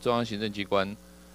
中央行政机关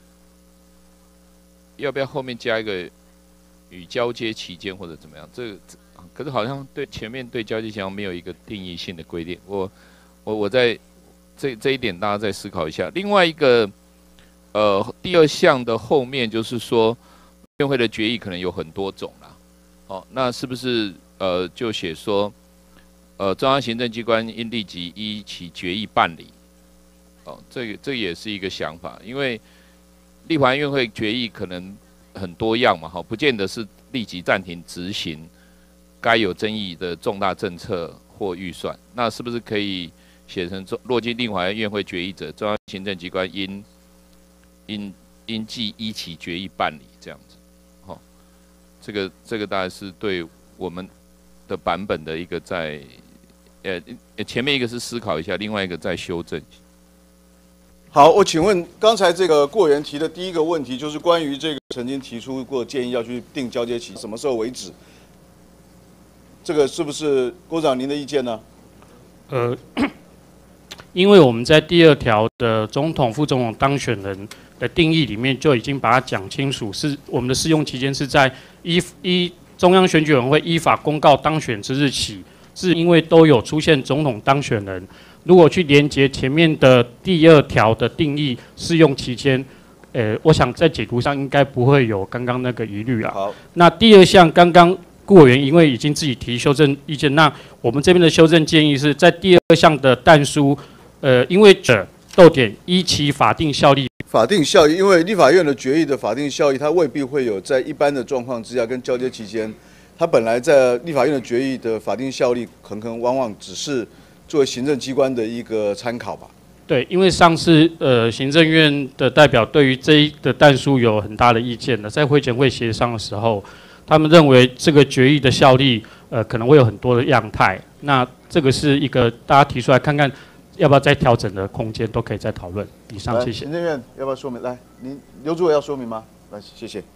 要不要后面加一个与交接期间或者怎么样？可是好像前面对交接期间没有一个定义性的规定。我在这一点大家再思考一下。另外一个第二项的后面就是说，院会的决议可能有很多种啦。哦，那是不是就写说，中央行政机关应立即依其决议办理？哦，这也是一个想法，因为立法院会决议可能很多样嘛，哈，不见得是立即暂停执行该有争议的重大政策或预算。那是不是可以写成若经立法院会决议者，中央行政机关应即依其决议办理这样子？哦，这个大概是对我们的版本的一个前面一个是思考一下，另外一个再修正。 好，我请问刚才这个郭委员提的第一个问题，就是关于这个曾经提出过建议要去定交接期，什么时候为止？这个是不是郭长您的意见呢？ 因为我们在第2条的总统、副总统当选人的定义里面就已经把它讲清楚，是我们的适用期间是在中央选举委员会依法公告当选之日起，是因为都有出现总统当选人。如果去连结前面的第2条的定义适用期间，我想在解读上应该不会有刚刚那个疑虑啊。 好， 那第2项刚刚顾委员因为已经自己提修正意见，那我们这边的修正建议是在第2项的但书，因为依其法定效力。 法定效益，因为立法院的决议的法定效益，它未必会有在一般的状况之下跟交接期间，它本来在立法院的决议的法定效力，可能往往只是作为行政机关的一个参考吧。 对，因为上次行政院的代表对于这一的但书有很大的意见的，在会前会协商的时候，他们认为这个决议的效力可能会有很多的样态，那这个是一个大家提出来看看要不要再调整的空间，都可以再讨论。以上，谢谢。 行政院要不要说明？来，您刘主委要说明吗？来，谢谢。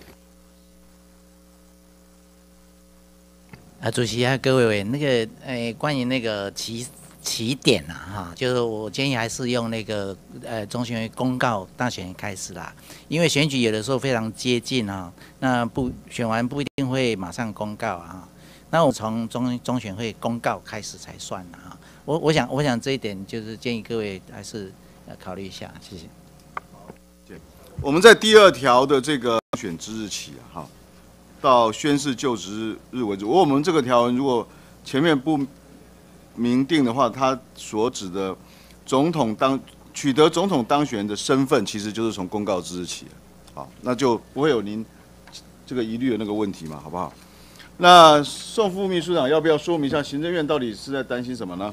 主席啊，各位委员，那个关于那个起点啊，哈，就是我建议还是用那个中选会公告当选人开始啦，因为选举有的时候非常接近啊，那选完不一定会马上公告啊，那我从中选会公告开始才算啊。我想这一点就是建议各位还是考虑一下，谢谢。 我们在第2条的这个选之日起啊，哈，到宣誓就职日为止。我们这个条文如果前面不明定的话，它所指的取得总统当选人的身份，其实就是从公告之日起，好，那就不会有您这个疑虑的那个问题嘛，好不好？那宋副秘书长要不要说明一下行政院到底是在担心什么呢？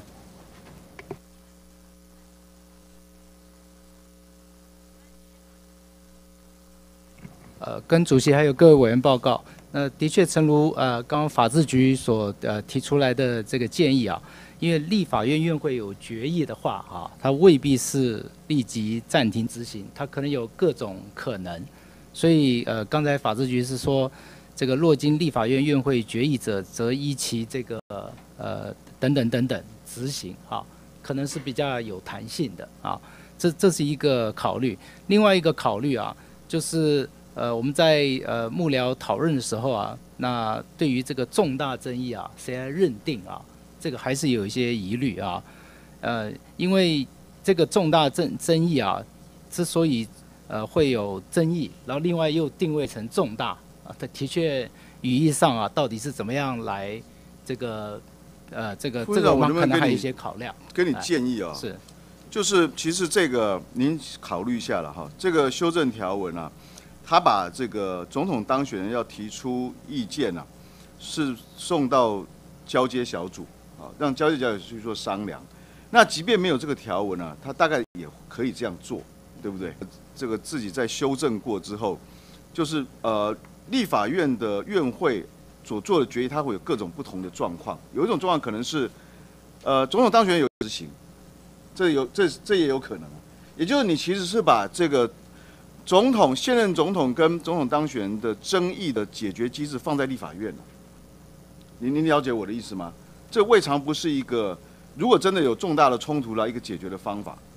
跟主席还有各位委员报告，的确，诚如刚刚法制局所提出来的这个建议啊，因为立法院院会有决议的话啊，它未必是立即暂停执行，它可能有各种可能，所以刚才法制局是说，这个若经立法院院会决议者，则依其这个等等执行啊，可能是比较有弹性的啊，这是一个考虑。另外一个考虑啊，就是我们在幕僚讨论的时候啊，那对于这个重大争议啊，谁来认定啊？这个还是有一些疑虑啊。因为这个重大争议啊，之所以会有争议，然后另外又定位成重大啊，它的确语义上啊，到底是怎么样来这个我们可能还有一些考量。 跟你建议啊， 是， 就是其实这个您考虑一下了哈，这个修正条文啊。他把这个总统当选人要提出意见啊，是送到交接小组啊，让交接小组去做商量。那即便没有这个条文啊，他大概也可以这样做，对不对？这个自己在修正过之后，就是立法院的院会所做的决议，它会有各种不同的状况。有一种状况可能是，总统当选人有执行，这也有可能。也就是你其实是把这个现任总统跟总统当选人的争议的解决机制放在立法院了。您了解我的意思吗？这未尝不是一个，如果真的有重大的冲突一个解决的方法。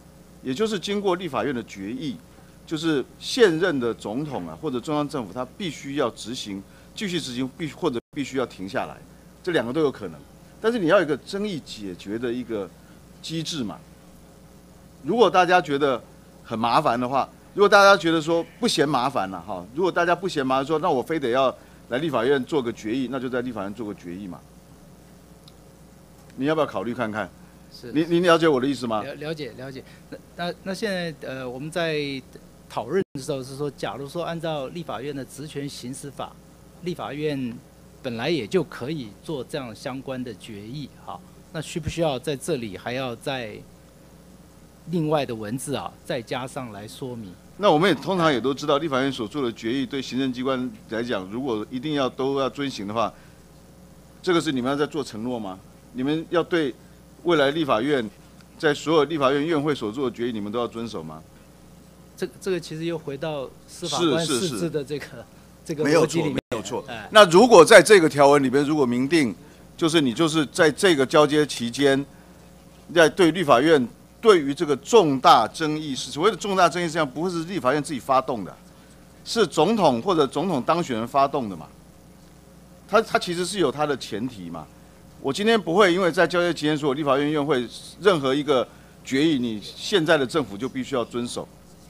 也就是经过立法院的决议，就是现任的总统啊或者中央政府他必须要执行，继续执行，或者必须要停下来，这两个都有可能。但是你要有一个争议解决的一个机制嘛。如果大家觉得很麻烦的话，如果大家觉得说不嫌麻烦了哈，如果大家不嫌麻烦说，那我非得要来立法院做个决议，那就在立法院做个决议嘛。你要不要考虑看看？ 是你了解我的意思吗？ 了解。那现在我们在讨论的时候是说，假如说按照立法院的职权行使法，立法院本来也就可以做这样相关的决议，好，那需不需要在这里还要再另外的文字啊再加上来说明？ 那我们也通常也都知道，立法院所做的决议对行政机关来讲，如果一定都要遵行的话，这个是你们要在做承诺吗？你们要对未来立法院在所有立法院院会所做的决议，你们都要遵守吗？ 这个其实又回到司法官释字的这个逻辑里面， 没有错。那如果在这个条文里边，如果明定，就是你就是在这个交接期间，在对立法院对于这个重大争议事，所谓的重大争议事项，不会是立法院自己发动的，是总统或者总统当选人发动的嘛？他其实是有他的前提嘛。我今天不会因为在交接期间说，立法院院会任何一个决议，你现在的政府就必须要遵守。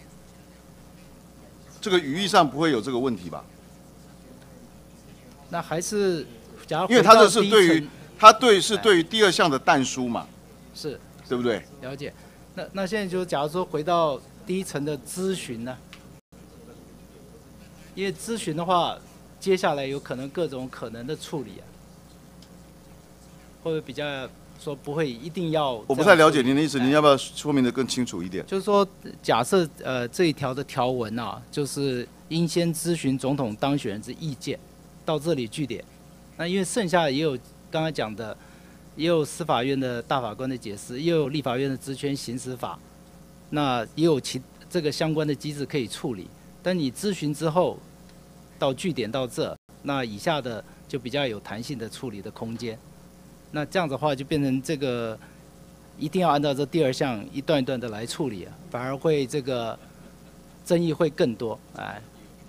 这个语义上不会有这个问题吧？ 那还是假如因为他这是对于第二项的但书嘛， 是对不对？ 了解。那现在就假如说回到第一层的咨询呢，因为咨询的话，接下来有可能各种可能的处理啊，会不会比较说不会一定要？ 我不太了解您的意思，您要不要说明得更清楚一点？ 就是说，假设这一条的条文啊，就是应先咨询总统当选人之意见，到这里据点。那因为剩下也有刚才讲的，也有司法院的大法官的解释，也有立法院的职权行使法，那也有这个相关的机制可以处理。但你咨询之后，到据点到这，那以下的就比较有弹性的处理的空间。那这样子的话，就变成这个一定要按照这第二项一段一段的来处理啊，反而会这个争议会更多，哎，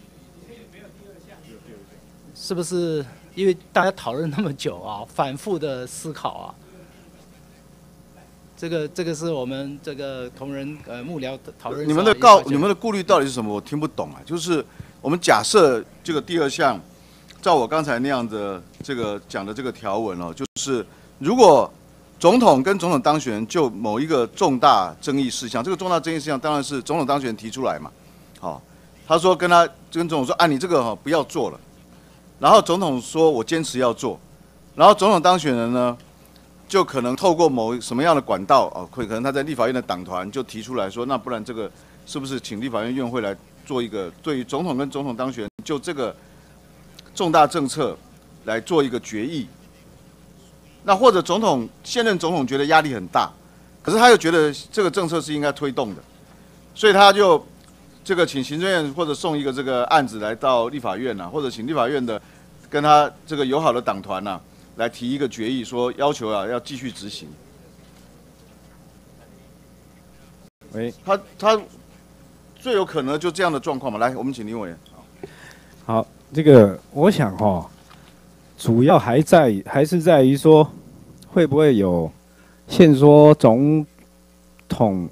是不是？因为大家讨论那么久啊，反复的思考啊，这个是我们这个同仁幕僚讨论。 你们的顾虑到底是什么？我听不懂啊。就是我们假设这个第二项，照我刚才那样的这个讲的这个条文哦，就是如果总统跟总统当选人就某一个重大争议事项，这个重大争议事项当然是总统当选人提出来嘛。好，他说跟总统说啊，你这个不要做了。然后总统说我坚持要做，然后总统当选人呢，就可能透过某什么样的管道哦，可能他在立法院的党团就提出来说，那不然这个是不是请立法院院会来做一个对于总统跟总统当选人就这个重大政策来做一个决议。那或者现任总统觉得压力很大，可是他又觉得这个政策是应该推动的，所以他就这个请行政院或者送一个这个案子来到立法院啊，或者请立法院的跟他这个友好的党团啊来提一个决议，说要求要继续执行。他最有可能就这样的状况嘛。来，我们请林委员。 好，这个我想主要还是在于说，会不会有限缩总统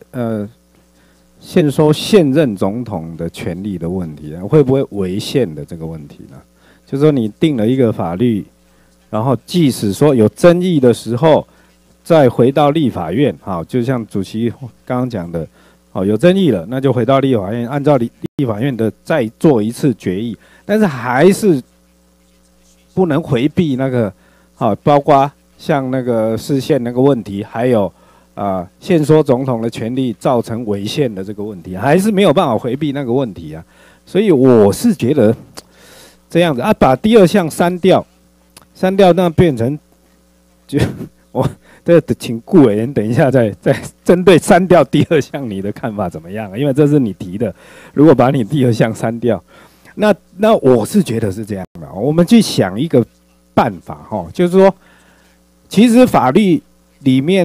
限缩现任总统的权利的问题，会不会违宪的这个问题呢？就是说你定了一个法律，然后即使说有争议的时候，再回到立法院，就像主席刚刚讲的，有争议了，那就回到立法院，按照立法院的再做一次决议，但是还是不能回避那个，包括像那个释宪那个问题，还有限缩总统的权利造成违宪的这个问题，还是没有办法回避那个问题啊。所以我是觉得这样子把第二项删掉，那变成就我这请顾委员等一下再针对删掉第二项你的看法怎么样？因为这是你提的，如果把你第二项删掉，那我是觉得是这样的。我们去想一个办法就是说，其实法律里面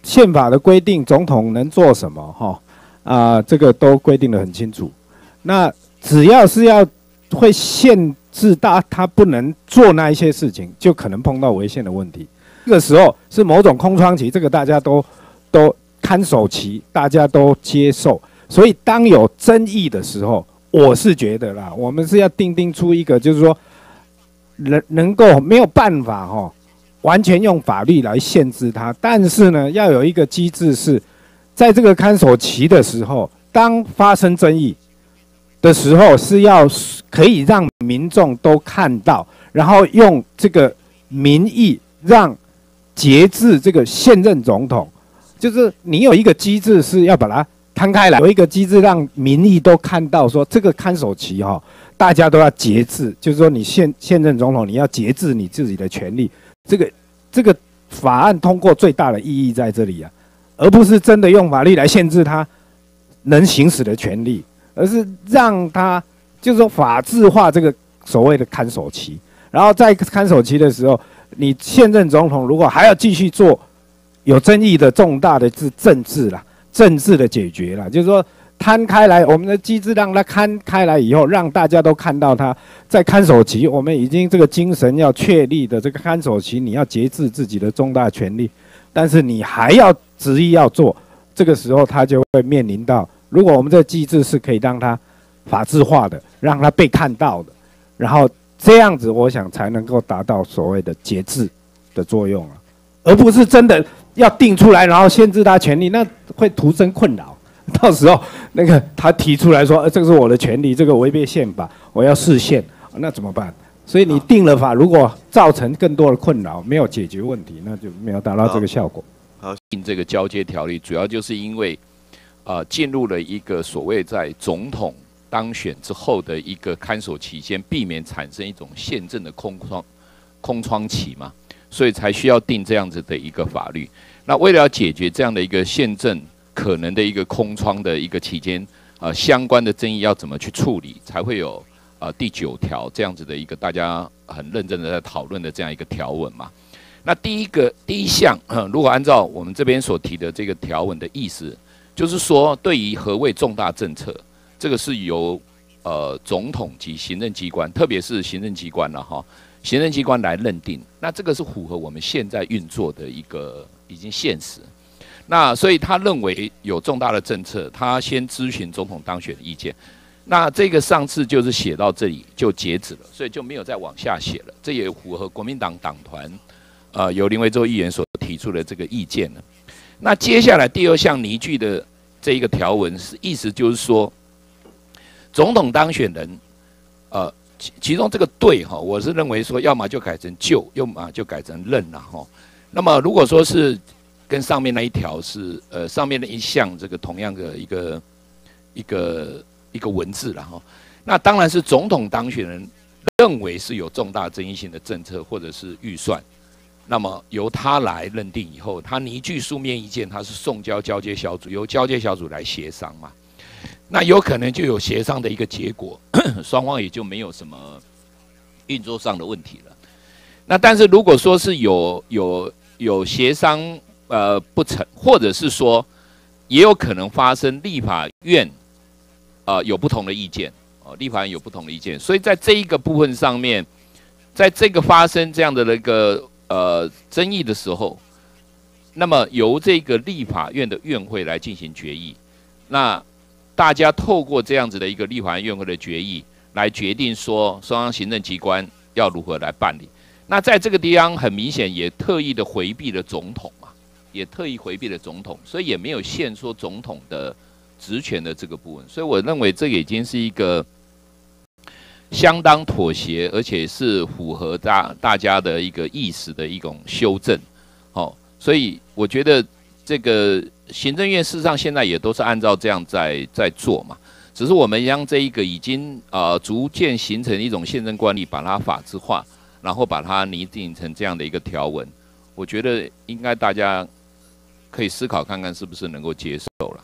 宪法的规定，总统能做什么哈这个都规定得很清楚。那只要是要会限制他不能做那一些事情，就可能碰到违宪的问题。这个时候是某种空窗期，这个大家都看守期，大家都接受。所以当有争议的时候，我是觉得啦，我们是要定出一个，就是说能够没有办法完全用法律来限制它，但是呢，要有一个机制是，在这个看守期的时候，当发生争议的时候，是要可以让民众都看到，然后用这个民意让节制这个现任总统，就是你有一个机制是要把它摊开来，有一个机制让民意都看到说这个看守期大家都要节制，就是说你现任总统你要节制你自己的权利，这个法案通过最大的意义在这里啊，而不是真的用法律来限制他能行使的权利，而是让他就是说法治化这个所谓的看守期，然后在看守期的时候，你现任总统如果还要继续做有争议的重大的政治的解决啦，就是说摊开来，我们的机制让它摊开来以后，让大家都看到他在看守期，我们已经这个精神要确立的这个看守期，你要节制自己的重大权利，但是你还要执意要做，这个时候他就会面临到，如果我们这个机制是可以让它法治化的，让它被看到的，然后这样子，我想才能够达到所谓的节制的作用啊，而不是真的要定出来，然后限制他权利，那会徒生困扰。到时候那个他提出来说，这个是我的权利，这个违背宪法，我要释宪，那怎么办？所以你定了法，如果造成更多的困扰，没有解决问题，那就没有达到这个效果。 好，定这个交接条例，主要就是因为进入了一个所谓在总统当选之后的一个看守期间，避免产生一种宪政的空窗期嘛，所以才需要定这样子的一个法律。那为了要解决这样的一个宪政可能的一个空窗的一个期间，相关的争议要怎么去处理，才会有第9条这样子的一个大家很认真的在讨论的这样一个条文嘛。那第一项，如果按照我们这边所提的这个条文的意思，就是说对于何谓重大政策，这个是由总统及行政机关，特别是行政机关了行政机关来认定。那这个是符合我们现在运作的一个已经现实。那所以他认为有重大的政策，他先咨询总统当选的意见。那这个上次就是写到这里就截止了，所以就没有再往下写了。这也符合国民党党团由林维洲议员所提出的这个意见了。那接下来第2项拟具的这一个条文意思就是说，总统当选人其中这个对我是认为说，要么就改成就，要么就改成任啦那么如果说是跟上面那一条是上面的一项这个同样的一个文字了那当然是总统当选人认为是有重大争议性的政策或者是预算，那么由他来认定以后，他拟具书面意见，他是送交交接小组，由交接小组来协商嘛。那有可能就有协商的一个结果，双方也就没有什么运作上的问题了。那但是如果说是有协商不成，或者是说也有可能发生立法院有不同的意见立法院有不同的意见，所以在这一个部分上面，在这个发生这样的一个争议的时候，那么由这个立法院的院会来进行决议，那大家透过这样子的一个立法院院会的决议来决定说中央行政机关要如何来办理。那在这个地方很明显也特意的回避了总统嘛，也特意回避了总统，所以也没有限说总统的职权的这个部分，所以我认为这个已经是一个相当妥协，而且是符合大家的一个意识的一种修正。所以我觉得这个行政院事实上现在也都是按照这样在做嘛，只是我们将这一个已经逐渐形成一种宪政惯例，把它法制化，然后把它拟定成这样的一个条文，我觉得应该大家可以思考看看是不是能够接受了。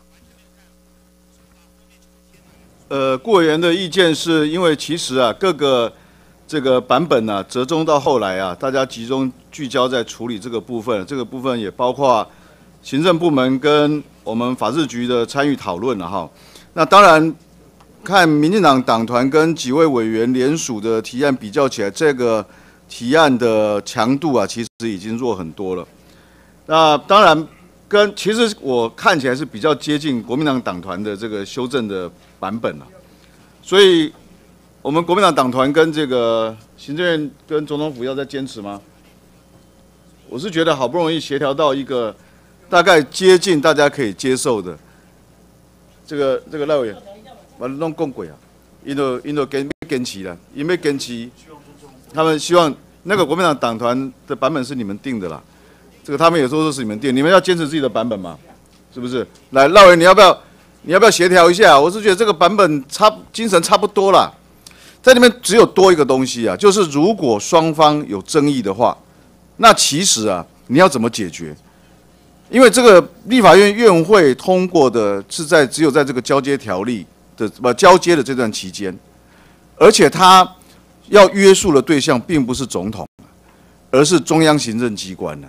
顾委员的意见是因为其实各个这个版本折中到后来大家集中聚焦在处理这个部分，这个部分也包括行政部门跟我们法制局的参与讨论了哈。那当然，看民进党党团跟几位委员联署的提案比较起来，这个提案的强度啊，其实已经弱很多了。那当然，其实我看起来是比较接近国民党党团的这个修正的版本了。所以，我们国民党党团跟这个行政院跟总统府要再坚持吗？我是觉得好不容易协调到一个大概接近大家可以接受的，这个赖委员，把它弄共轨啊，因为坚持了，因为坚持，他们希望那个国民党党团的版本是你们定的啦，这个他们也说是你们定，你们要坚持自己的版本嘛，是不是？来，赖委员你要不要协调一下？我是觉得这个版本精神差不多啦，在那边只有多一个东西啊，就是如果双方有争议的话。那其实啊，你要怎么解决？因为这个立法院院会通过的是只有在这个交接条例的交接的这段期间，而且它要约束的对象并不是总统，而是中央行政机关呢。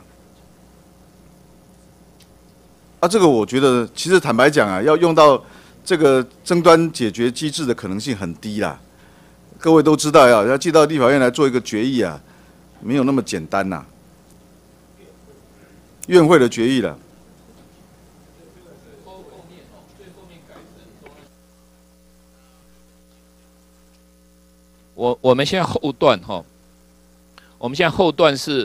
这个我觉得其实坦白讲啊，要用到这个争端解决机制的可能性很低啦。各位都知道要寄到立法院来做一个决议啊，没有那么简单呐。院会的决议了。 我们现在后段哈，我们现在后段是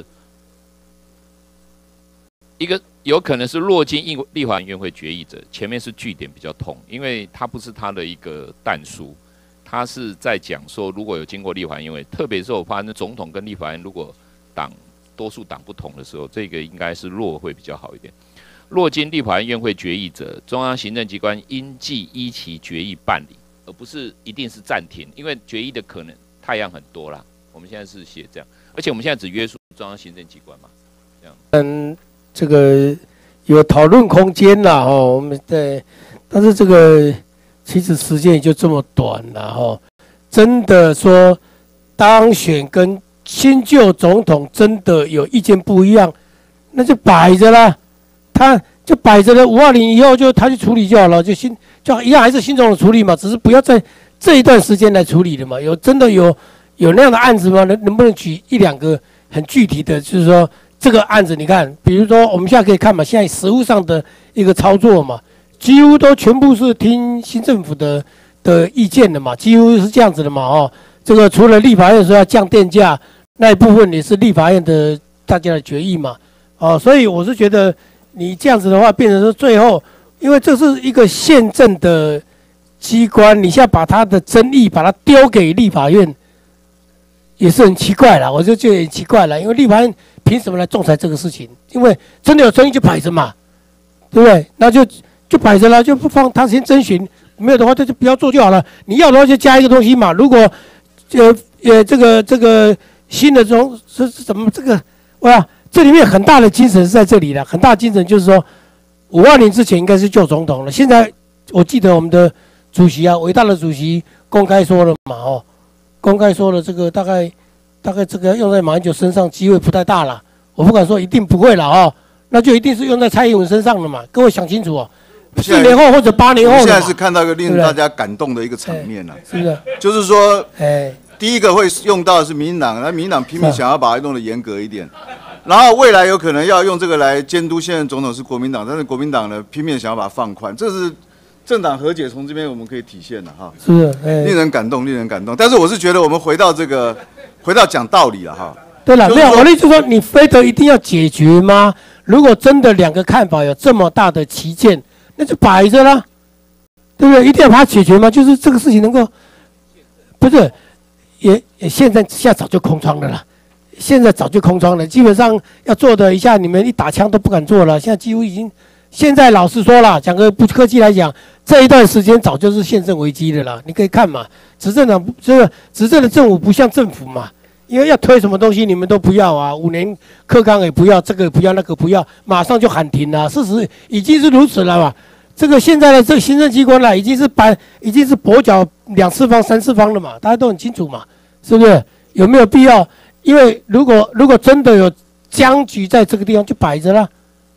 一个有可能是落经立法院会决议者，前面是句点比较痛，因为它不是它的一个但书，它是在讲说如果有经过立法院会，特别是我发现总统跟立法院如果多数党不同的时候，这个应该是落会比较好一点。落经立法院会决议者，中央行政机关应即依其决议办理，而不是一定是暂停，因为决议的可能太阳很多啦。我们现在是写这样，而且我们现在只约束中央行政机关嘛，这样。 这个有讨论空间啦，我们但是这个其实时间也就这么短了，真的说当选跟新旧总统真的有意见不一样，那就摆着啦，他就摆着了，520以后他去处理就好了，就一样还是新总统处理嘛，只是不要在这一段时间来处理了嘛。真的有那样的案子吗？能不能举1、2个很具体的，就是说这个案子你看，比如说我们现在可以看嘛，现在实务上的一个操作嘛，几乎都全部是听新政府的意见的嘛，几乎是这样子的嘛，这个除了立法院说要降电价。那一部分也是立法院的大家的决议嘛，所以我是觉得你这样子的话，变成说最后，因为这是一个宪政的机关，你现在把他的争议把它丢给立法院，也是很奇怪啦。我就觉得很奇怪啦，因为立法院凭什么来仲裁这个事情？因为真的有争议就摆着嘛，对不对？那就摆着了，就不放他先征询，没有的话就不要做就好了。你要的话就加一个东西嘛。如果这个。新的是怎么这个？哇，这里面很大的精神是在这里的，很大的精神就是说，520之前应该是旧总统了。现在我记得我们的主席啊，伟大的主席公开说了嘛，公开说了这个大概这个用在马英九身上机会不太大了。我不敢说一定不会了那就一定是用在蔡英文身上了嘛。各位想清楚4年后或者8年后。 现在是看到一个令大家感动的一个场面了， 是不是？ 就是说，第一个会用到的是民进党，那民进党拼命想要把它弄得严格一点，然后未来有可能要用这个来监督现任总统是国民党，但是国民党呢拼命想要把它放宽，这是政党和解从这边我们可以体现的哈， 是令人感动，令人感动。但是我是觉得我们回到讲道理了哈。 对了，没有，我的意思说你非得一定要解决吗？如果真的2个看法有这么大的歧见，那就摆着啦，对不对？一定要把它解决吗？就是这个事情能够，不是。也现在早就空窗了啦，现在早就空窗了，基本上要做的一下你们一打枪都不敢做了，现在几乎已经，现在老实说了，讲个不客气来讲，这一段时间早就是宪政危机的了。你可以看嘛，执政党这个执政的政府不像政府嘛，因为要推什么东西你们都不要啊，5年课纲也不要，这个不要那个不要，马上就喊停了。事实已经是如此了嘛。这个现在的这个行政机关了，已经是跛脚2次方、3次方了嘛，大家都很清楚嘛，是不是？有没有必要？因为如果真的有僵局在这个地方，就摆着了，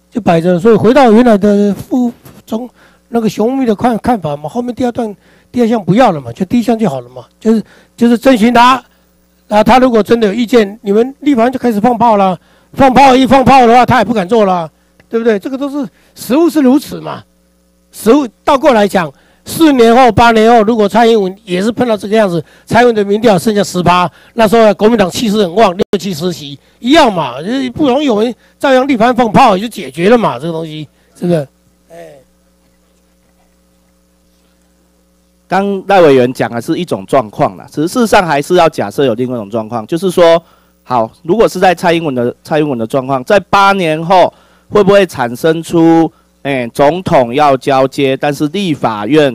就摆着。所以回到原来的中那个雄密的看法嘛，后面第二项不要了嘛，就第一项就好了嘛，就是征询他，他如果真的有意见，你们立法院就开始放炮了，放炮的话，他也不敢做了，对不对？这个都是实务是如此嘛，实务倒过来讲。4年后、8年后，如果蔡英文也是碰到这个样子，蔡英文的民调剩下10%，那时候国民党气势很旺，60、70席一样嘛，不容易有人照样立法院放炮也就解决了嘛，这个东西是不是？ 刚赖委员讲的是一种状况啦，只是事实上还是要假设有另外一种状况，就是说，好，如果是在蔡英文的状况，在8年后会不会产生出？总统要交接，但是立法院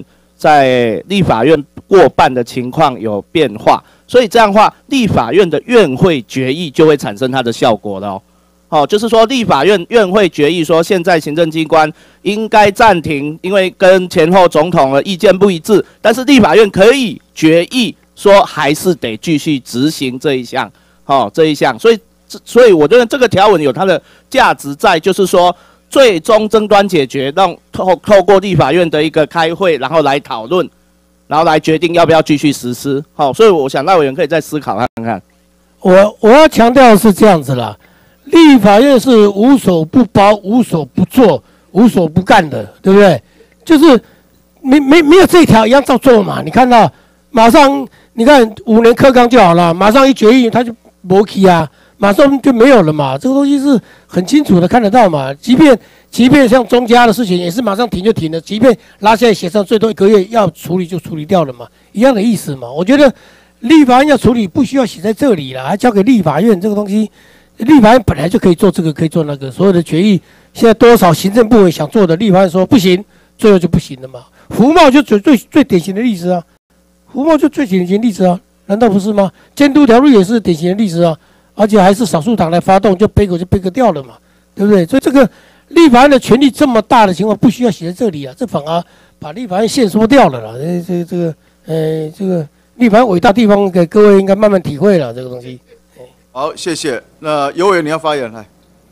过半的情况有变化，所以这样的话，立法院的院会决议就会产生它的效果了哦。就是说，立法院院会决议说，现在行政机关应该暂停，因为跟前后总统的意见不一致，但是立法院可以决议说，还是得继续执行这一项，所以我觉得这个条文有它的价值在，就是说。最终争端解决，让透过立法院的一个开会，然后来讨论，然后来决定要不要继续实施。好，所以我想赖委员可以再思考看看。 我要强调的是这样子啦，立法院是无所不包、无所不做、无所不干的，对不对？就是没有这一条一样照做嘛。你看到马上，你看5年课纲就好了，马上一决议他就没去啊。马上就没有了嘛，这个东西是很清楚的看得到嘛。即便像中嘉的事情，也是马上停就停了，即便拉下来协商，最多1个月要处理就处理掉了嘛，一样的意思嘛。我觉得立法院要处理不需要写在这里了，还交给立法院这个东西，立法院本来就可以做这个，可以做那个，所有的决议，现在多少行政部门想做的，立法院说不行，最后就不行了嘛。服贸就最典型的例子啊，服贸就最典型的例子啊，难道不是吗？监督条例也是典型的例子啊。而且还是少数党来发动，就背锅掉了嘛，对不对？所以这个立法院的权力这么大的情况，不需要写在这里啊，这反而把立法院限缩掉了啦。这个立法院伟大地方，给各位应该慢慢体会了这个东西。 好，谢谢。那尤委员你要发言来。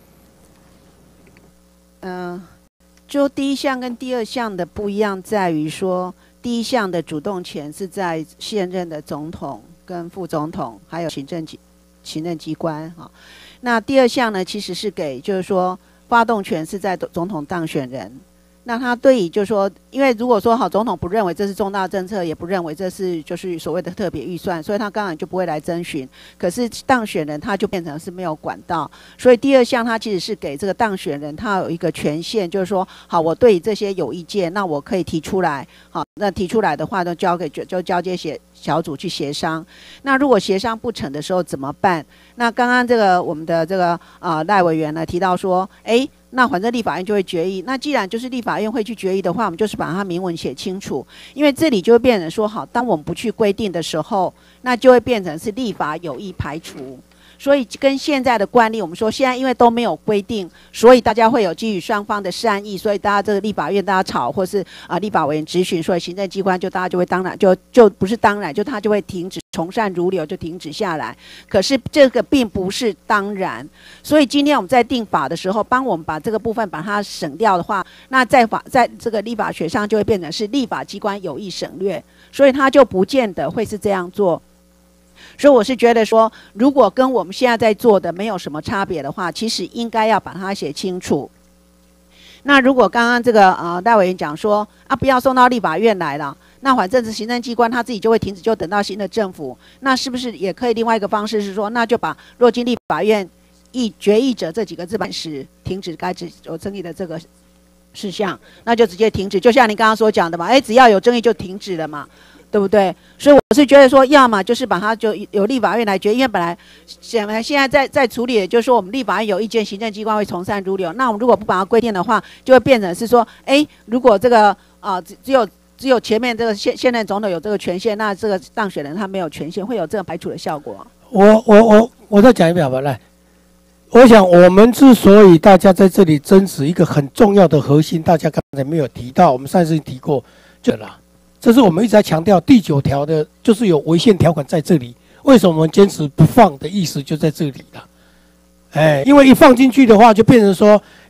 就第一项跟第二项的不一样在于说，第一项的主动权是在现任的总统跟副总统，还有行政机关哈，那第二项呢，其实是给就是说发动权是在总统当选人。那他对于就是说，因为如果说好总统不认为这是重大政策，也不认为这是就是所谓的特别预算，所以他当然就不会来征询。可是当选人他就变成是没有管道，所以第二项他其实是给这个当选人他有一个权限，就是说好我对这些有意见，那我可以提出来，好，那提出来的话就交接小组去协商。那如果协商不成的时候怎么办？那刚刚这个我们的这个赖委员呢提到说，那反正立法院就会决议。那既然就是立法院会去决议的话，我们就是把它明文写清楚。因为这里就会变成说，好，当我们不去规定的时候，那就会变成是立法有意排除。所以跟现在的惯例，我们说现在因为都没有规定，所以大家会有基于双方的善意，所以大家这个立法院大家吵，或是立法委员质询，所以行政机关大家就会当然就不是当然，就他就会停止，从善如流就停止下来。可是这个并不是当然，所以今天我们在定法的时候，帮我们把这个部分把它省掉的话，那在这个立法学上就会变成是立法机关有意省略，所以他就不见得会是这样做。所以我是觉得说，如果跟我们现在在做的没有什么差别的话，其实应该要把它写清楚。那如果刚刚这个戴委员讲说不要送到立法院来了，那反正是行政机关他自己就会停止，就等到新的政府，那是不是也可以另外一个方式是说，那就把若经立法院决议者这几个字板时停止该有争议的这个事项，那就直接停止，就像你刚刚所讲的嘛，只要有争议就停止了嘛。对不对？所以我是觉得说，要么就是把它就由立法院来决，因为本来现在在处理，就是说我们立法院有意见，行政机关会从善如流。那我们如果不把它规定的话，就会变成是说，如果这个只有前面这个现任总统有这个权限，那这个当选人他没有权限，会有这个排除的效果。 我再讲一遍吧，来，我想我们之所以大家在这里争执一个很重要的核心，大家刚才没有提到，我们上次提过，就啦。这是我们一直在强调第9条的，就是有违宪条款在这里。为什么我们坚持不放的意思就在这里了？因为一放进去的话，就变成说，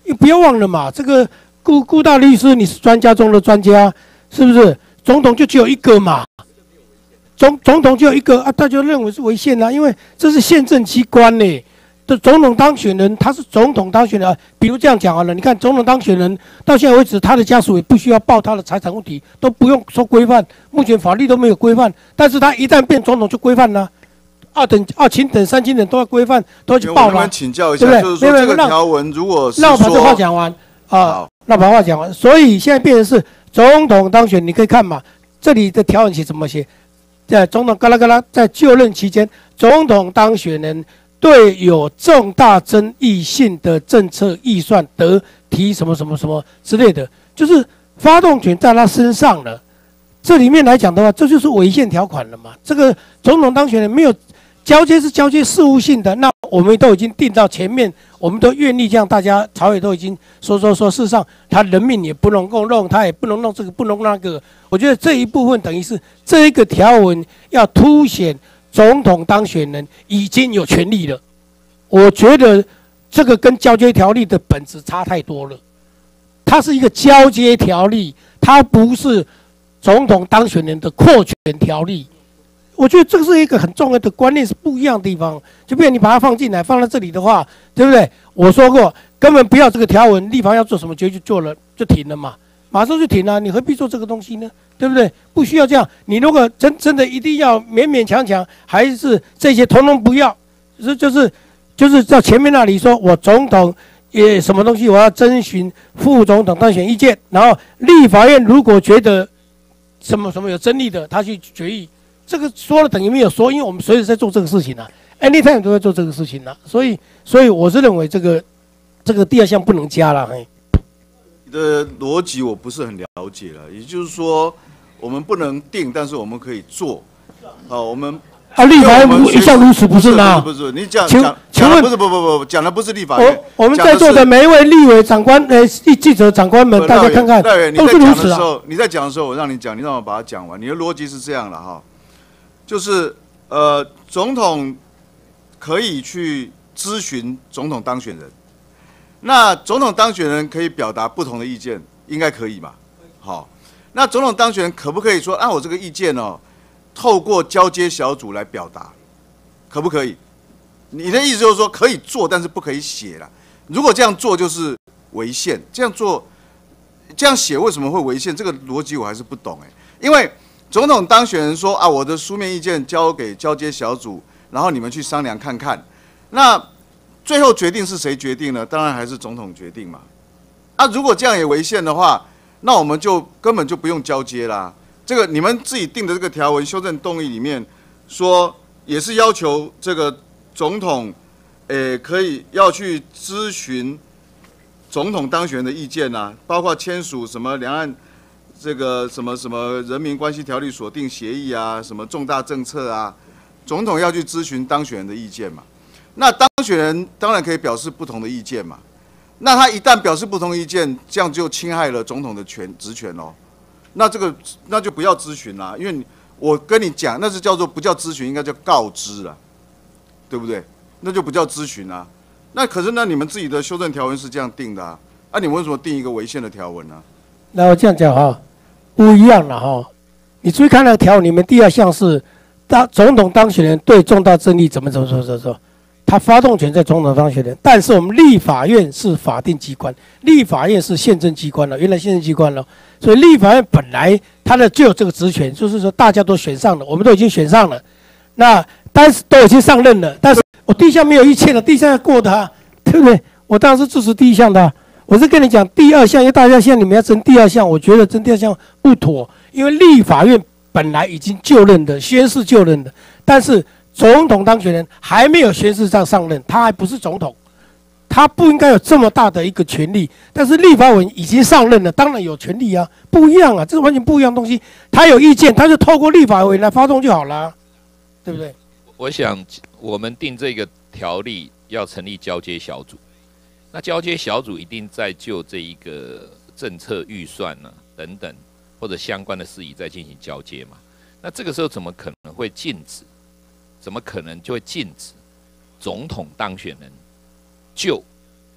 你不要忘了嘛，这个顾大律师你是专家中的专家，是不是？总统就只有一个嘛，总统就有一个啊，他就认为是违宪啊，因为这是宪政机关呢。的总统当选人，他是总统当选人，比如这样讲好了，你看总统当选人到现在为止，他的家属也不需要报他的财产问题，都不用说规范，目前法律都没有规范，但是他一旦变总统就规范了，二亲等、三亲等都要规范，都要去报了。 我们请教一下， 对不对？ 就是说这个条文如果是让我把这说话讲完啊，让我把话讲完。所以现在变成是总统当选，你可以看嘛，这里的条文写怎么写？在总统嘎啦嘎啦在就任期间，总统当选人对有重大争议性的政策预算得提什么什么什么之类的，就是发动权在他身上了。这里面来讲的话，这就是违宪条款了嘛。这个总统当选人没有交接是交接事务性的，那我们都已经定到前面，我们都愿意这样，大家朝野都已经说，事实上他人命也不能够弄，他也不能弄这个，不能那个。我觉得这一部分等于是这一个条文要凸显总统当选人已经有权利了。我觉得这个跟交接条例的本质差太多了，它是一个交接条例，它不是总统当选人的扩权条例。我觉得这是一个很重要的观念，是不一样的地方。就比如你把它放进来，放在这里的话，对不对？我说过，根本不要这个条文，立法要做什么决就做了，就停了嘛，马上就停了，你何必做这个东西呢？对不对？不需要这样。你如果真的一定要勉勉强强，还是这些统统不要，就是在前面那里说，我总统也什么东西，我要征询副总统当选意见，然后立法院如果觉得什么有争议的，他去决议。这个说了等于没有说，因为我们随时在做这个事情啊 ，anytime 都在做这个事情啊，所以我是认为这个第二项不能加了。 你的逻辑我不是很了解了，也就是说，我们不能定，但是我们可以做。我们立法院一向如此，不是吗？ 不是，你讲请问不是不讲的不是立法院。 我们在座的每一位立委长官、记者长官们，大家看看，都是如此啊。 你在讲的时候，我让你讲，你让我把它讲完。你的逻辑是这样了哈。就是总统可以去咨询总统当选人，那总统当选人可以表达不同的意见，应该可以嘛？好，那总统当选人可不可以说，我这个意见哦，透过交接小组来表达，可不可以？你的意思就是说可以做，但是不可以写了。如果这样做就是违宪，这样写为什么会违宪？这个逻辑我还是不懂因为总统当选人说我的书面意见交给交接小组，然后你们去商量看看。那最后决定是谁决定呢？当然还是总统决定嘛。如果这样也违宪的话，那我们就根本就不用交接啦。这个你们自己定的这个条文修正动议里面说，也是要求这个总统，可以要去咨询总统当选人的意见包括签署什么两岸。这个什么人民关系条例所定协议什么重大政策总统要去咨询当选人的意见嘛。那当选人当然可以表示不同的意见嘛。那他一旦表示不同意见，这样就侵害了总统的职权哦。那就不要咨询啦，因为我跟你讲，那是叫做不叫咨询，应该叫告知啦，对不对？那就不叫咨询啦。那可是你们自己的修正条文是这样定的你们为什么定一个违宪的条文呢？ 那我这样讲不一样了你注意看那个条文里面第二项是总统当选人对重大争议怎么他发动权在总统当选人，但是我们立法院是法定机关，立法院是宪政机关了，原来宪政机关了，所以立法院本来它就有这个职权，就是说大家都选上了，我们都已经选上了，那但是都已经上任了，但是我第一项没有意见了，第一项要过的对不对？我当然是支持第一项的我是跟你讲第二项，因为大家现在你们要争第二项，我觉得争第二项不妥，因为立法院本来已经就任的，宣誓就任的，但是总统当选人还没有宣誓上任，他还不是总统，他不应该有这么大的一个权利。但是立法委员已经上任了，当然有权利不一样这是完全不一样的东西。他有意见，他就透过立法委员来发动就好了，对不对？ 我想我们定这个条例要成立交接小组。那交接小组一定在就这一个政策预算等等或者相关的事宜再进行交接嘛？那这个时候怎么可能会禁止？怎么可能就会禁止总统当选人就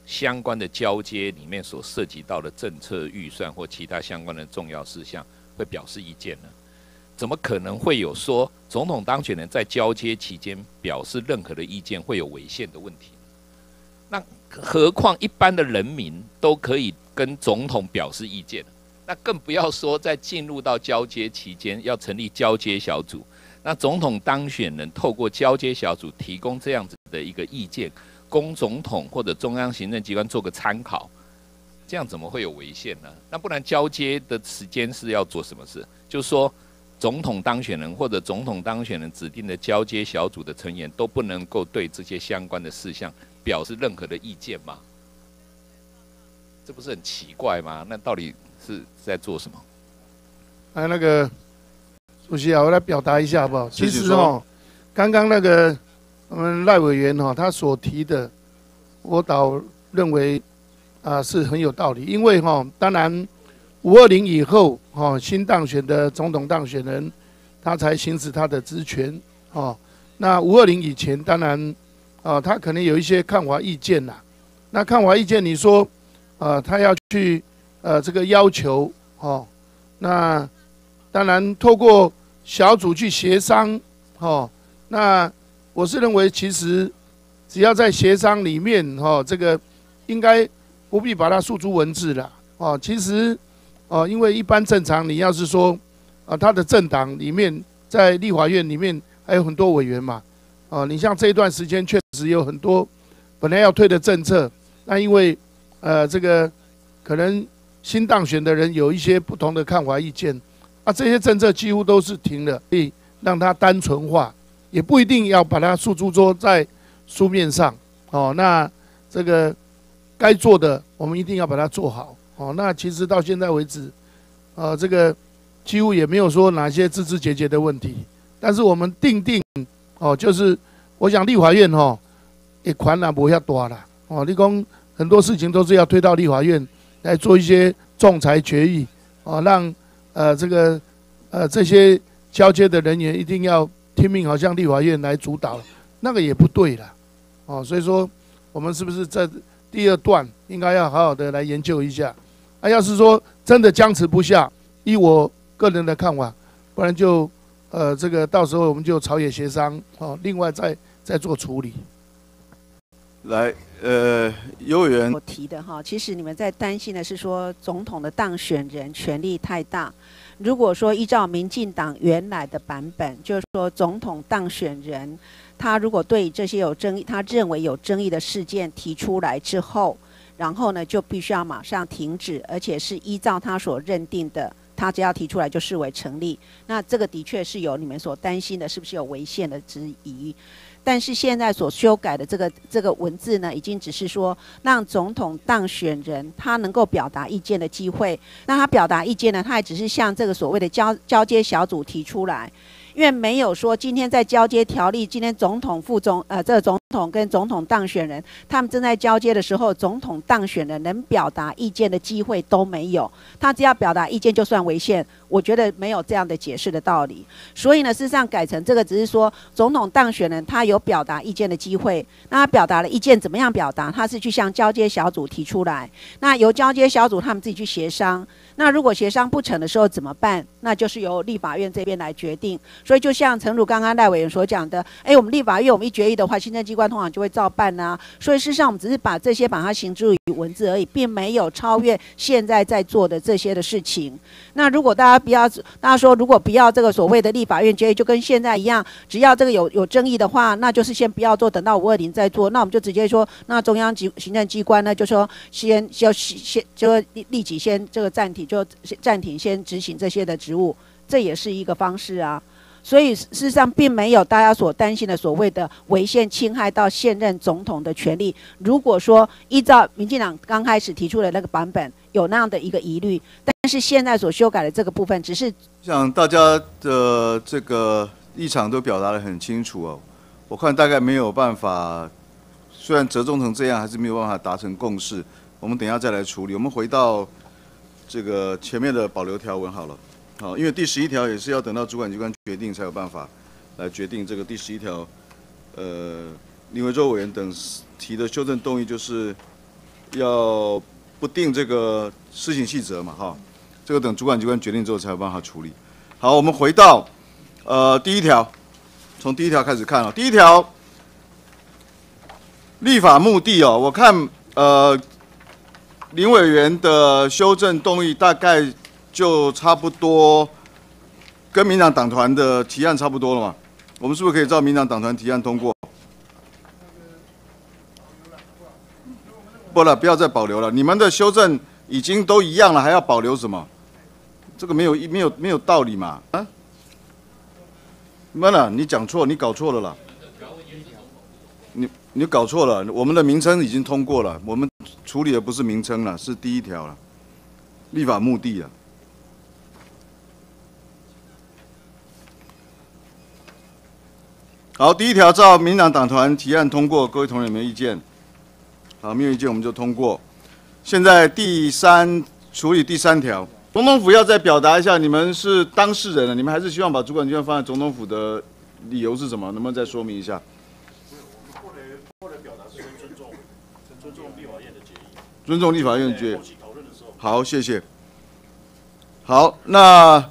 相关的交接里面所涉及到的政策预算或其他相关的重要事项会表示意见呢？怎么可能会有说总统当选人在交接期间表示任何的意见会有违宪的问题？那何况一般的人民都可以跟总统表示意见，那更不要说在进入到交接期间要成立交接小组。那总统当选人透过交接小组提供这样子的一个意见，供总统或者中央行政机关做个参考，这样怎么会有违宪呢？那不然交接的时间是要做什么事？就是说，总统当选人或者总统当选人指定的交接小组的成员都不能够对这些相关的事项表示任何的意见吗？这不是很奇怪吗？那到底是在做什么？ 那个主席啊，我来表达一下好不好？其实刚刚那个我们赖委员他所提的，我倒认为是很有道理，因为当然520以后新当选的总统当选人，他才行使他的职权那520以前，当然他可能有一些看法意见啦。那看法意见，你说他要去这个要求那当然透过小组去协商那我是认为其实只要在协商里面这个应该不必把它诉诸文字了其实因为一般正常你要是说他的政党里面在立法院里面还有很多委员嘛你像这一段时间确实有很多本来要推的政策，那因为这个可能新当选的人有一些不同的看法意见这些政策几乎都是停了，可以让它单纯化，也不一定要把它诉诸说在书面上那这个该做的我们一定要把它做好那其实到现在为止这个几乎也没有说哪些枝枝节节的问题，但是我们定就是我想立法院也款啦不要大啦你讲很多事情都是要推到立法院来做一些仲裁决议让这些交接的人员一定要听命，好像立法院来主导，那个也不对啦所以说我们是不是在第二段应该要好好的来研究一下要是说真的僵持不下，依我个人的看法，不然就这个到时候我们就朝野协商另外再做处理。 来，尤委员我提的其实你们在担心的是说总统的当选人权力太大。如果说依照民进党原来的版本，就是说总统当选人，他如果对这些有争议，他认为有争议的事件提出来之后，然后呢就必须要马上停止，而且是依照他所认定的，他只要提出来就视为成立。那这个的确是有你们所担心的，是不是有违宪的质疑？但是现在所修改的这个文字呢，已经只是说让总统当选人他能够表达意见的机会。那他表达意见呢，他也只是向这个所谓的交接小组提出来，因为没有说今天在交接条例，今天总统这个总统跟总统当选人他们正在交接的时候，总统当选人能表达意见的机会都没有，他只要表达意见就算违宪。我觉得没有这样的解释的道理，所以呢，事实上改成这个只是说总统当选人他有表达意见的机会，那他表达了意见怎么样表达？他是去向交接小组提出来，那由交接小组他们自己去协商。那如果协商不成的时候怎么办？那就是由立法院这边来决定。所以就像诚如刚刚赖委员所讲的，我们立法院我们一决议的话，行政机关通常就会照办啊。所以事实上我们只是把这些把它形诸于文字而已，并没有超越现在在做的这些的事情。那如果大家说如果不要这个所谓的立法院决议，就跟现在一样，只要这个有争议的话，那就是先不要做，等到520再做。那我们就直接说，那中央行政机关呢，就说先立即先这个暂停，先执行这些的职务，这也是一个方式啊。所以事实上并没有大家所担心的所谓的违宪侵害到现任总统的权利。如果说依照民进党刚开始提出的那个版本有那样的一个疑虑，但是现在所修改的这个部分只是像大家的这个立场都表达得很清楚我看大概没有办法，虽然折中成这样，还是没有办法达成共识。我们等一下再来处理。我们回到这个前面的保留条文好了。因为第11条也是要等到主管机关决定才有办法来决定这个第11条。林维洲委员等提的修正动议就是要不定这个施行细则嘛，哈，这个等主管机关决定之后才有办法处理。好，我们回到第一条，从第一条开始看哦。第一条，立法目的哦，我看林委员的修正动议大概就差不多跟民党党团的提案差不多了嘛。我们是不是可以照民党党团提案通过？不了，不要再保留了。你们的修正已经都一样了，还要保留什么？这个没有道理嘛？啊？妈的，你讲错，你搞错了啦！你搞错了，我们的名称已经通过了，我们处理的不是名称了，是第一条了，立法目的了。好，第一条照民党党团提案通过，各位同仁有没有意见？好，没有意见我们就通过。现在处理第三条，总统府要再表达一下，你们是当事人了，你们还是希望把主管机关放在总统府的理由是什么？能不能再说明一下？ 后来表达是尊重立法院的决议， 尊重立法院的决议。好，谢谢。好，那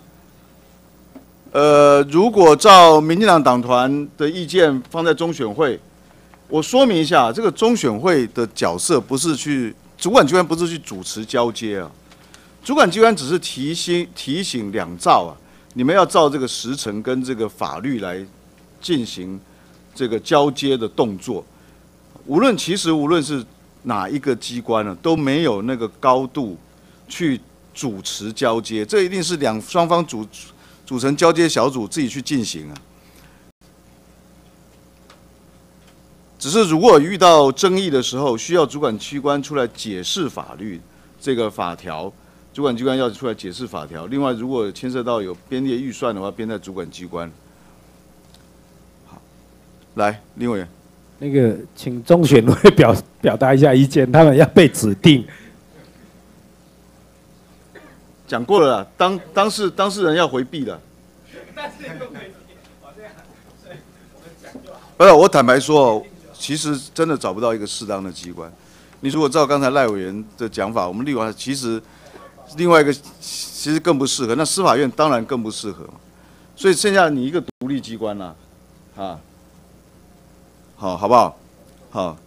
如果照民进党党团的意见放在中选会，我说明一下，这个中选会的角色不是主管机关不是去主持交接啊，主管机关只是提醒两造啊，你们要照这个时程跟这个法律来进行这个交接的动作。无论是哪一个机关呢，都没有那个高度去主持交接，这一定是双方组成交接小组自己去进行啊。只是如果遇到争议的时候，需要主管机关出来解释法律这个法条，主管机关要出来解释法条。另外，如果牵涉到有编列预算的话，编在主管机关。好，来，林委员， 那个请中选会表达一下意见，他们要被指定。 讲过了啦，当事人要回避的。不是，我坦白说，其实真的找不到一个适当的机关。你如果照刚才赖委员的讲法，我们立法其实另外一个其实更不适合，那司法院当然更不适合。所以剩下你一个独立机关啦，啊，好不好？好。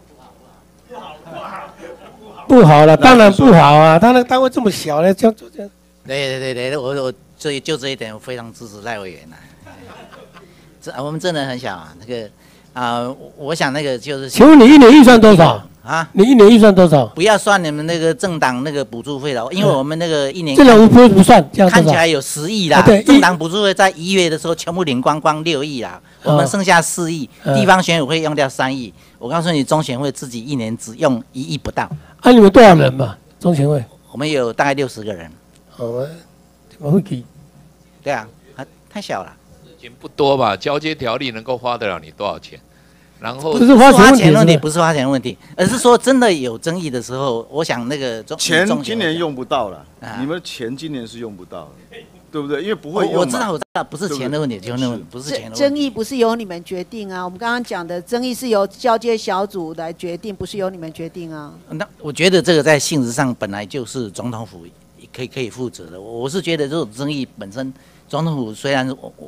不好了，当然不好啊！他那个单位这么小呢，这样。 对，我这一点我非常支持赖委员我们真的很小啊，那个我想那个就是。 请问你一年预算多少啊？你一年预算多少？ 不要算你们那个政党那个补助费了，因为我们那个一年这个不算，这样看起来有10亿啦。对，政党补助费在1月的时候全部领光6亿啦，我们剩下4亿，地方选委会用掉3亿。我告诉你，中选会自己一年只用1亿不到。 你们多少人嘛？中选会？ 我们有大概60个人。 怎么会给？ 对啊，太小了。 钱不多吧？交接条例能够花得了你多少钱？然后不是花钱问题，不是花钱问题，而是说真的有争议的时候，我想那个钱今年用不到了，你们钱今年是用不到了，对不对？因为不会用。 我知道，不是钱的问题，就那不是钱的问题。 争议不是由你们决定啊，我们刚刚讲的争议是由交接小组来决定，不是由你们决定啊。 那我觉得这个在性质上本来就是总统府可以负责的。我是觉得这种争议本身，总统府虽然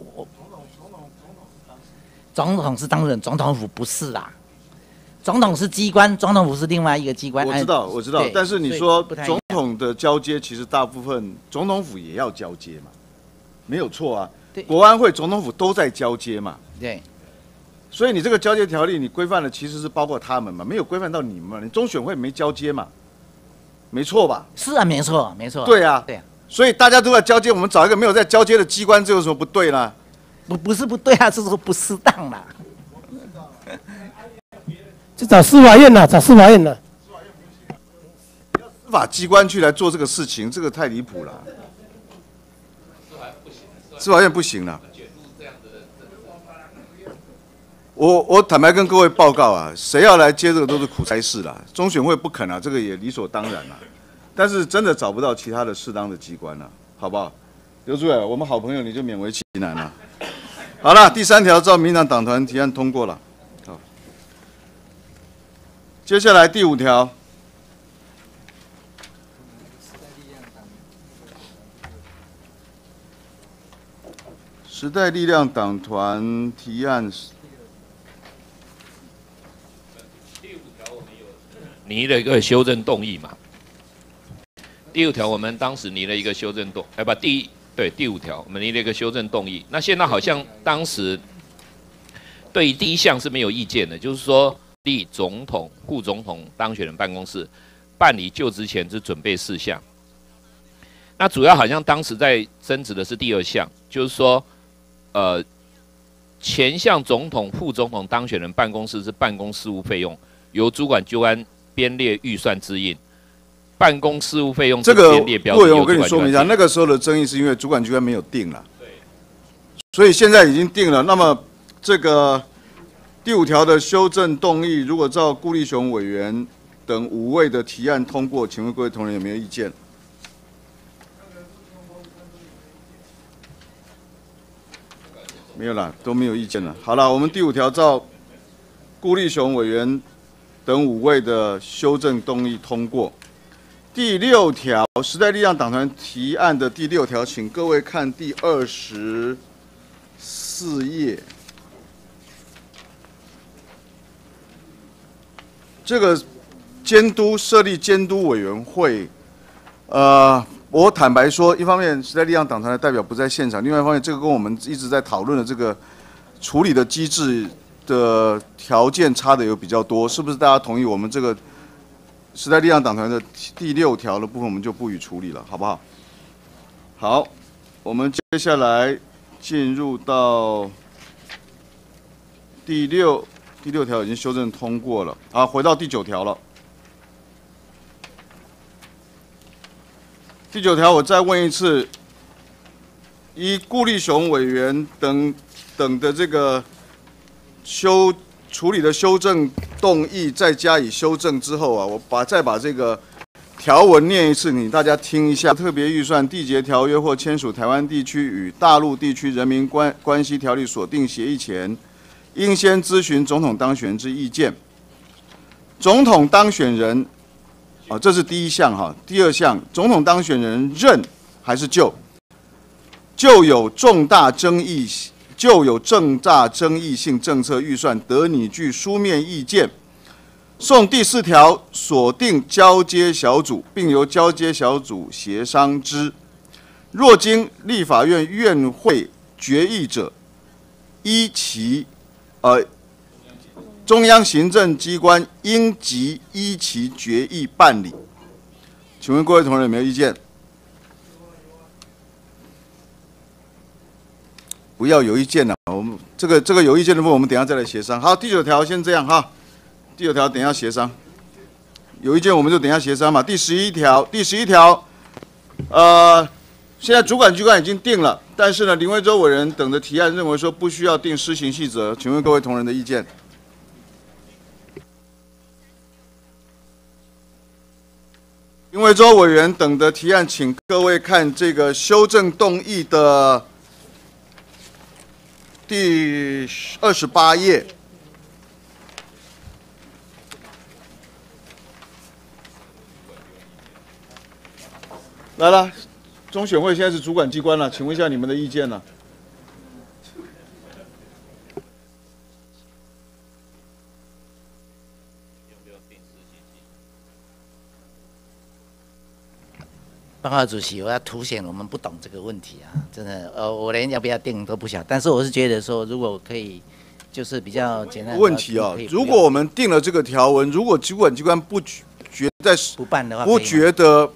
总统是当事人，总统府不是啦。总统是机关，总统府是另外一个机关。 我知道，但是你说总统的交接，其实大部分总统府也要交接嘛，没有错啊。国安会、总统府都在交接嘛。 对。 所以你这个交接条例，你规范的其实是包括他们嘛，没有规范到你们嘛。你中选会没交接嘛，没错吧？ 是啊，没错。 对啊。所以大家都在交接，我们找一个没有在交接的机关，这有什么不对呢？ 不是不对啊，是说不适当啦。 就找司法院啦，司法机关去来做这个事情，这个太离谱了。司法院不行了。我坦白跟各位报告啊，谁要来接这个都是苦差事啦。中选会不肯啊，这个也理所当然啦。但是真的找不到其他的适当的机关了，好不好？刘主委，我们好朋友你就勉为其难了。好了，第3条照民党党团提案通过了。好，接下来第5条， 时代力量党团提案。 拟了一个修正动议嘛。第5条我们当时拟了一个修正动，第5条我们拟了一个修正动议。那现在好像当时对于第1项是没有意见的，就是说立总统、副总统当选人办公室办理就职前之准备事项。那主要好像当时在争执的是第2项，就是说，前项总统、副总统当选人办公室之办公事务费用，由主管机关编列预算支应，办公事务费用这个编列标准。 委员，我跟你说明一下，那个时候的争议是因为主管机关没有定了，所以现在已经定了。那么这个第5条的修正动议，如果照顾立雄委员等5位的提案通过，请问各位同仁有没有意见？没有啦，都没有意见了。好了，我们第5条照顾立雄委员等5位的修正动议通过。第6条，时代力量党团提案的第6条，请各位看第24页。这个设立监督委员会，我坦白说，一方面时代力量党团的代表不在现场，另外一方面，这个跟我们一直在讨论的这个处理的机制的条件差的有比较多，是不是大家同意我们这个时代力量党团的第6条的部分，我们就不予处理了，好不好？好，我们接下来进入到第6条已经修正通过了，啊，回到第9条了。第9条，我再问一次，依顾立雄委员等的这个处理的修正动议再加以修正之后啊，我再把这个条文念一次，你大家听一下。特别预算缔结条约或签署台湾地区与大陆地区人民关系条例所定协议前，应先咨询总统当选人之意见。总统当选人。这是第1项哈。第2项，总统当选人任还是就有重大争议性政策预算得拟具书面意见，送第4条锁定交接小组，并由交接小组协商之。若经立法院院会决议者，中央行政机关应即依其决议办理。请问各位同仁有没有意见？不要有意见了，我们这个有意见的部分，我们等一下再来协商。好，第9条先这样哈，第9条等一下协商。有意见我们就等一下协商嘛。第11条，现在主管机关已经定了，但是呢，林维洲委员等的提案认为说不需要定施行细则，请问各位同仁的意见？林维洲委员等的提案，请各位看这个修正动议的第28页。来了，中选会现在是主管机关了，请问一下你们的意见呢？ 报告主席，我要凸显我们不懂这个问题啊，真的，我连要不要定都不晓得。但是我是觉得说，如果可以，就是比较简单的问题啊。如果我们定了这个条文，如果主管机关不办的话， 不觉得，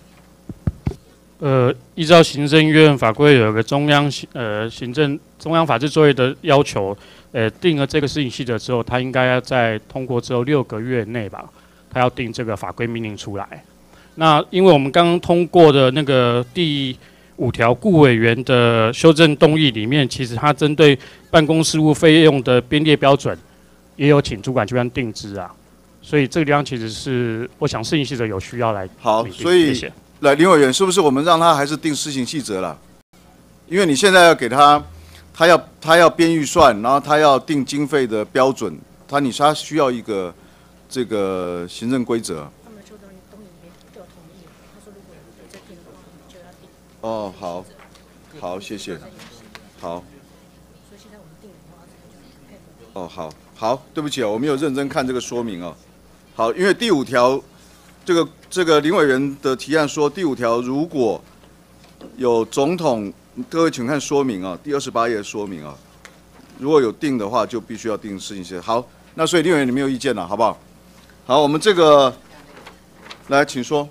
依照行政院法规有个中央法制作业的要求，定了这个施行细则之后，他应该要在通过之后6个月内吧，他要定这个法规命令出来。那因为我们刚刚通过的那个第5条顾委员的修正动议里面，其实他针对办公事务费用的编列标准，也有请主管机关定之啊。所以这个地方其实是我想施行细则有需要来好，所以谢谢。 来林委员，是不是我们让他还是定施行细则了？因为你现在要给他要编预算，然后他要定经费的标准，他需要一个这个行政规则。哦，好，谢谢。 好。哦，好，对不起我没有认真看这个说明哦。好，因为第5条，这个林委员的提案说，第5条如果有总统，各位请看说明啊，第28页说明啊，如果有定的话，就必须要定施行细则。好，那所以林委员你没有意见了，好不好？好，我们这个来，请说。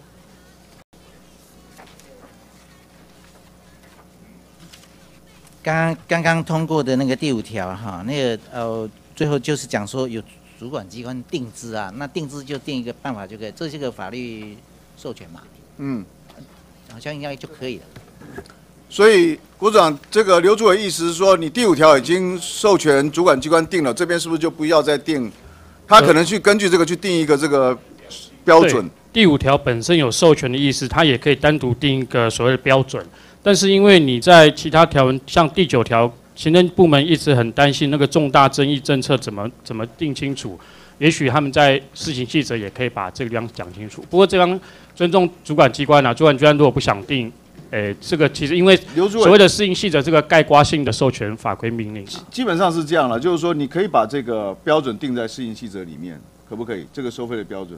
刚刚通过的那个第5条哈，那个最后就是讲说有主管机关定制啊，那定制就定一个办法就可以，这是个法律授权嘛，好像应该就可以了。 所以，国长，这个刘主委意思是说，你第5条已经授权主管机关定了，这边是不是就不要再定？他可能去根据这个去定一个这个标准。 第5条本身有授权的意思，它也可以单独定一个所谓的标准。但是因为你在其他条文，像第9条，行政部门一直很担心那个重大争议政策怎么定清楚，也许他们在施行细则也可以把这个地方讲清楚。不过这方尊重主管机关啊，主管机关如果不想定，这个其实因为所谓的施行细则这个概括性的授权法规命令， 基本上是这样了，就是说你可以把这个标准定在施行细则里面，可不可以？这个收费的标准。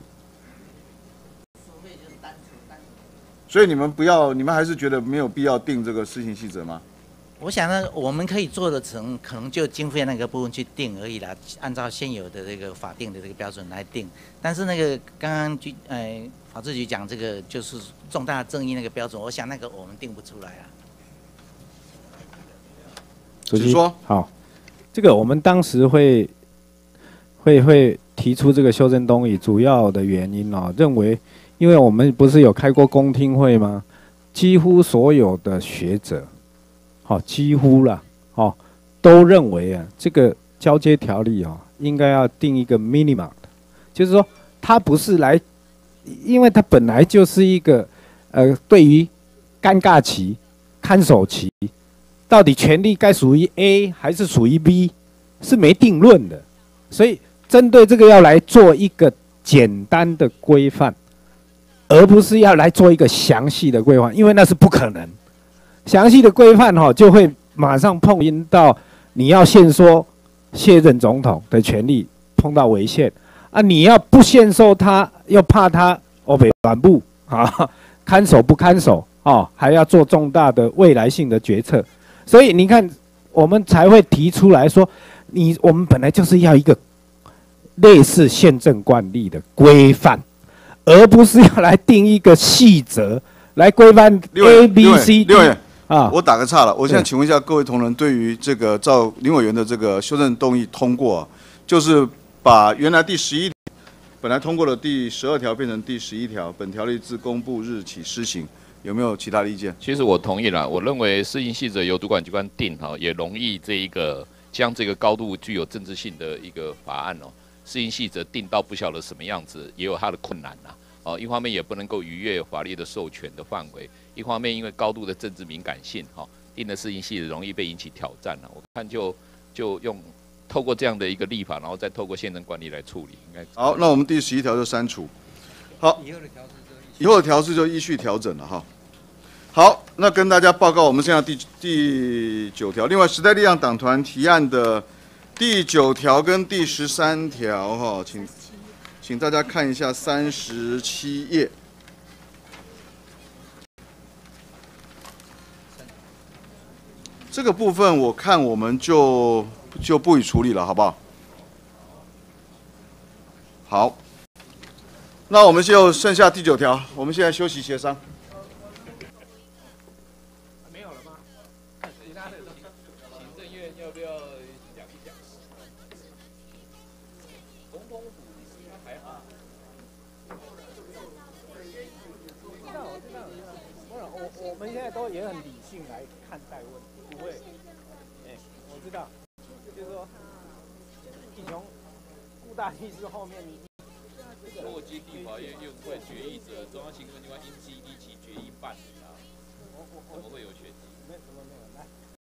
所以你们不要，你们还是觉得没有必要定这个施行细则吗？ 我想呢，我们可以做的可能就经费那个部分去定而已啦，按照现有的这个法定的这个标准来定。但是那个刚刚法制局讲这个就是重大争议那个标准，我想那个我们定不出来啊。 主席说好，这个我们当时会提出这个修正动议，主要的原因哦，认为。因为我们不是有开过公听会吗？几乎所有的学者，几乎啦，都认为啊，这个交接条例应该要定一个 minimum 的，就是说它不是来，因为它本来就是一个对于尴尬期、看守期，到底权利该属于 A 还是属于 B， 是没定论的，所以针对这个要来做一个简单的规范。而不是要来做一个详细的规范，因为那是不可能。详细的规范就会马上碰因到你要限缩卸任总统的权利，碰到违宪啊！你要不限缩他，又怕他北反部啊，看守不看守还要做重大的未来性的决策，所以你看，我们才会提出来说，我们本来就是要一个类似宪政惯例的规范。而不是要来定一个细则来规范 A、B、C、D 啊！ 我打个岔了，我现在请问一下各位同仁，对于这个照林委员的这个修正动议通过，就是把原来第11本来通过的第12条变成第11条，本条例自公布日起施行，有没有其他的意见？ 其实我同意了，我认为施行细则由主管机关定也容易将这个高度具有政治性的一个法案施行细则定到不晓得什么样子，也有它的困难呐。一方面也不能够逾越法律的授权的范围，一方面因为高度的政治敏感性，定的施行细则容易被引起挑战我看就用透过这样的一个立法，然后再透过宪政惯例来处理，应该好。那我们第11条就删除。好，以后的调试就依序调整了哈。好，那跟大家报告，我们现在第9条。另外，时代力量党团提案的第9条跟第13条请大家看一下37页。这个部分我看我们就不予处理了，好不好？好，那我们就剩下第9条，我们现在休息协商。 没有了吗？其他的行政院要不要讲一讲？总统府还好。 我们现在都也很理性来看待问题，不会，我知道，就是说，你从顾大律师后面你。 若经立法院院会决议者，中央行政机关应依其决议办理怎么会有权？